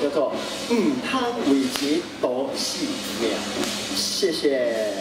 叫做唔通为钱赌性命。谢谢。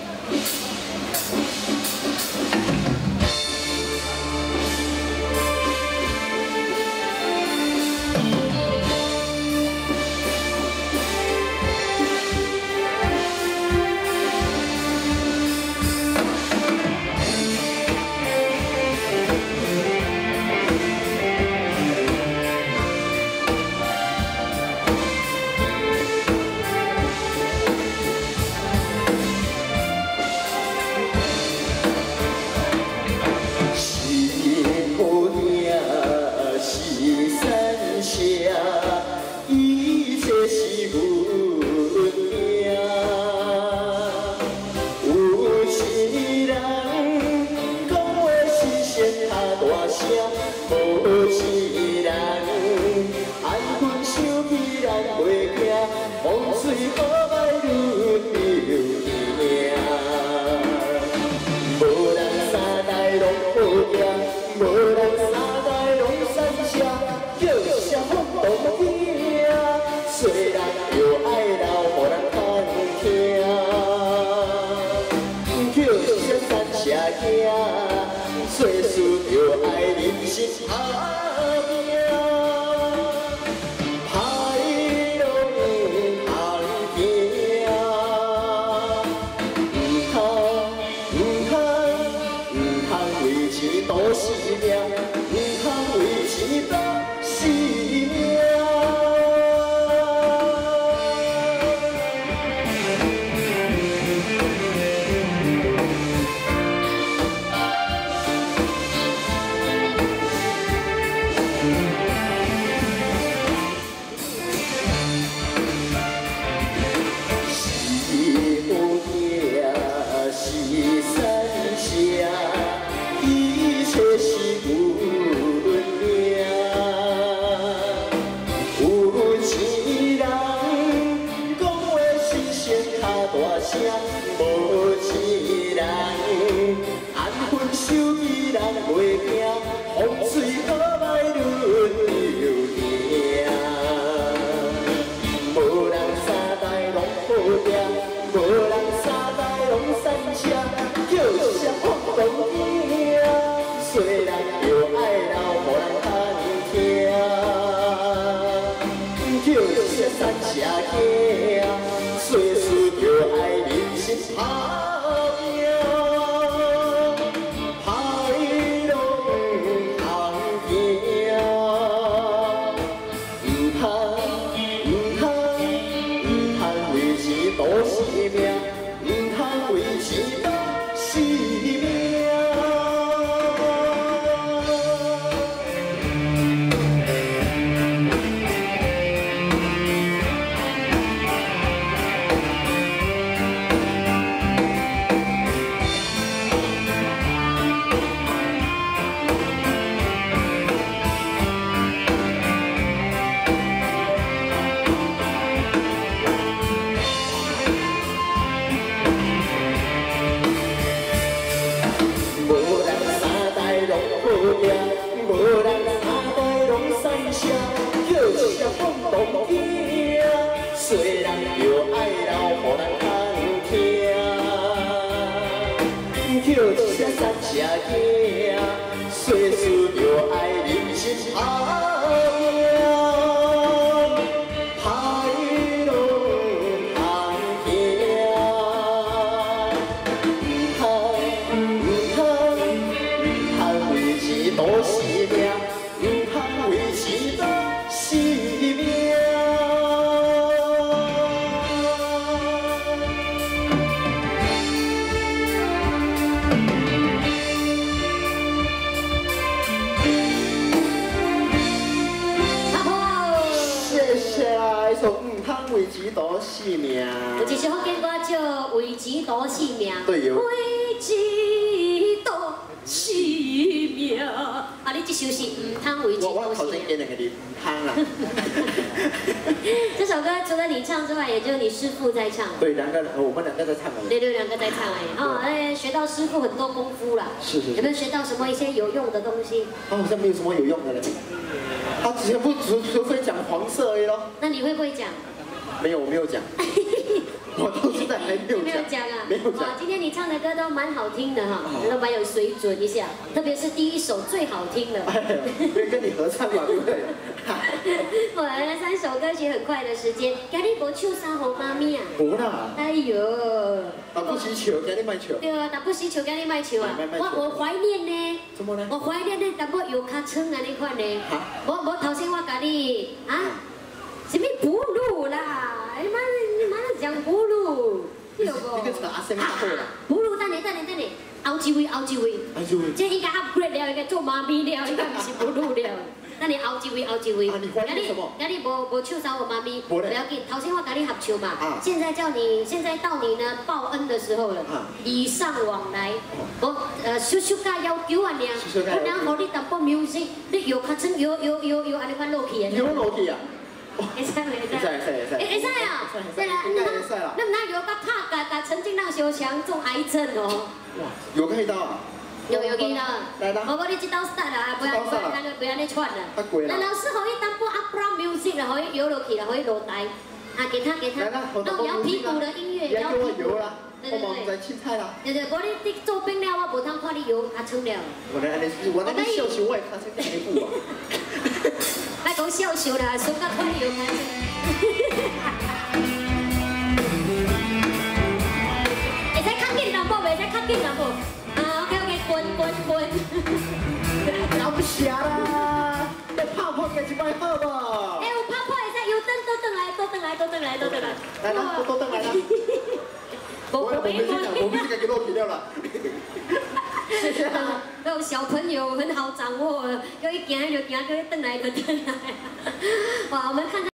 其实福建歌叫为钱赌性命， 对哦， 为钱赌性命。啊，你这首是唔通为钱赌性命。 我头先给两个你唔通啦。 这首歌除了你唱之外，也只有你师傅在唱。 对，我们两个在唱而已。 对，两个在唱而已。哦，哎，学到师傅很多功夫啦。 是。 有没有学到什么一些有用的东西？ 好像没有什么有用的嘞。 他全部只会讲黄色而已咯。 那你会不会讲？ 没有，我没有讲。我到现在还没有讲。 没有讲啊。 没有讲。 哇，今天你唱的歌都蛮好听的哈，都蛮有水准一下，特别是第一首最好听了。 因为跟你合唱嘛，对不对？ 我来了3首歌曲，很快的时间。今日无唱啥给妈咪啊？ 无啦。 哎呦。 打不起球，今日卖球。 对啊，打不起球，今日卖球啊。我怀念呢。 怎么呢？ 我怀念呢，淡薄油卡称啊那款呢。我头先我甲你啊，什么哺乳啦？你妈讲哺乳，对不？ 你个阿生大会啦。 哺乳，等你，后一位。这应该 upgrade 了，应该做妈咪了，应该不是哺乳了。那你后一位。 你怀念什么？ 那你无唱啥我妈咪，不要紧。头先我甲你合唱嘛，现在到你呢报恩的时候了，礼尚往来。我小加要求啊尔，我能互你淡薄 music， 你摇较真摇安尼款落去的。 摇落去啊？ 会使啊！对啦，那么摇到拍甲陈静让小强中癌症哦。 哇，有看到啊？ 有见到。 来啦。 我你这道 start 啦，不要安尼串啦。 太贵了。 那老师可以淡薄 upload music 啦，可以摇落去啦，可以落台。啊，给他。弄摇屁股的音乐，摇屁股。 我忙在凊彩啦。 对，你做兵了，我无通看你摇啊唱了。 我那笑球我也看成第一步啊。 别讲笑笑啦，手甲看你摇开。会使较紧淡薄，袂使较紧淡薄。啊 ，OK， 滚。 搞不下啦，要泡泡给一摆好不？ 哎，有泡泡会使摇都转来。 来啦，都转来啦。我们这个给落去了啦。谢谢啊。 那小朋友很好掌握，叫一行就行，叫一转来就转来。哇，我们看。